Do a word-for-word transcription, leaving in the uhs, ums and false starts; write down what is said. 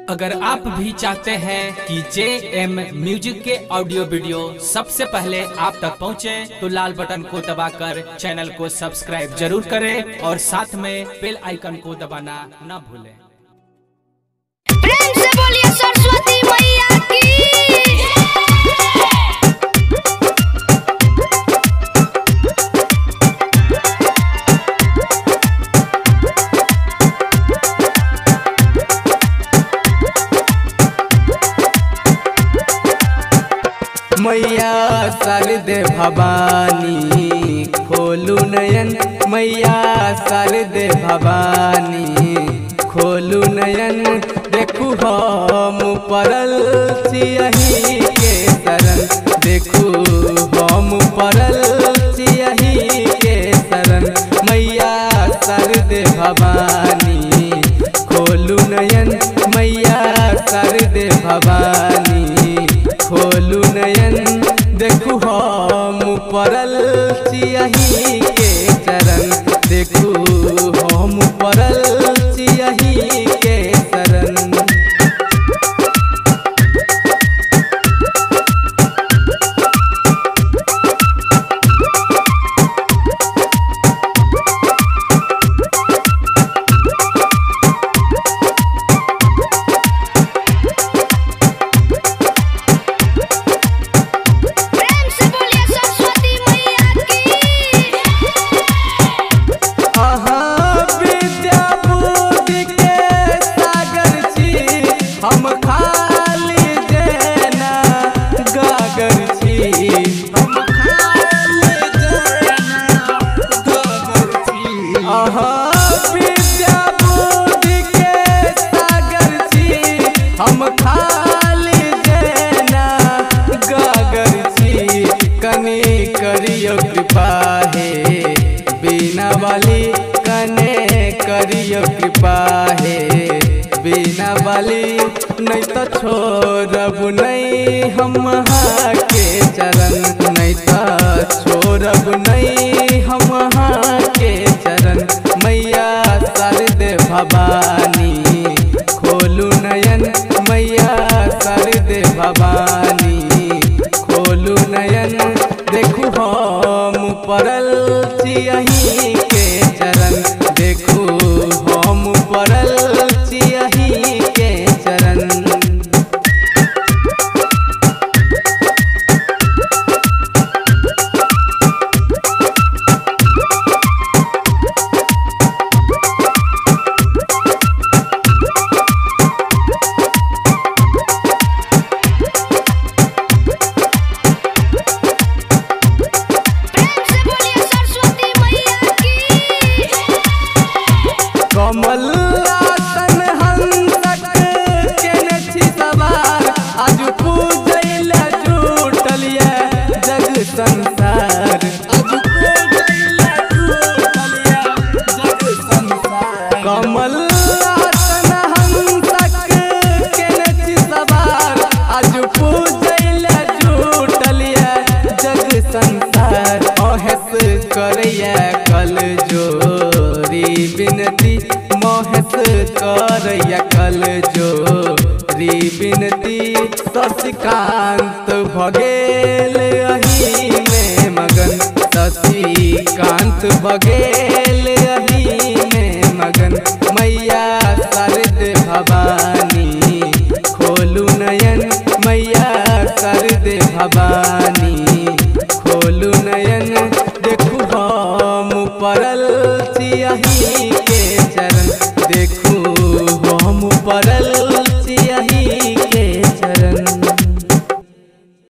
अगर आप भी चाहते हैं कि जे एम म्यूजिक के ऑडियो वीडियो सबसे पहले आप तक पहुंचे, तो लाल बटन को दबाकर चैनल को सब्सक्राइब जरूर करें और साथ में बेल आइकन को दबाना न भूलें। प्रेम से बोलिए सरस्वती मैया की। मैया शारदे भवानी खोलू नयन, मैया शारदे भवानी खोलू नयन। देखू हम पड़ल छियही के शरण, देखू हम पड़ल छियही के शरण। मैया शारदे भवानी खोलू नयन, मैया शारदे भवानी खोलू नयन। देखू हम पड़ल छियही के चरण, देखू हम पड़ल छियही के शरण। करियो कृपा है बीना वाली, कने करियो कृपा है बीना वाली। नहीं तो छोड़ब नहीं हम के चरण, नहीं तो छोड़ब नहीं हम के चरण। मैया शारदे भवानी खोलू नयन, मैया शारदे भवानी खोलू नयन। देखू हम पड़ल छियही के चरण, देखू हम पड़ल छियही के चरण। कमल आसन हंसक केने छी सवार, आज पूजैल जुटल जग संसार। आज पूजैल जुटल जग संसार। कमल आसन हंसक केने छी सवार, आज पूजैल जुटल जग संसार। अहेस करैया कल जोरी बिनती, मोहस करैया कल जोरी बिनती। शशिकांत भगेल अही में मगन, शशिकांत भगेल अही में मगन। मैया शारदे भवानी खोलू नयन, मैया शारदे भवानी खोलू नयन। देखू हम पड़ल छियही के चरण,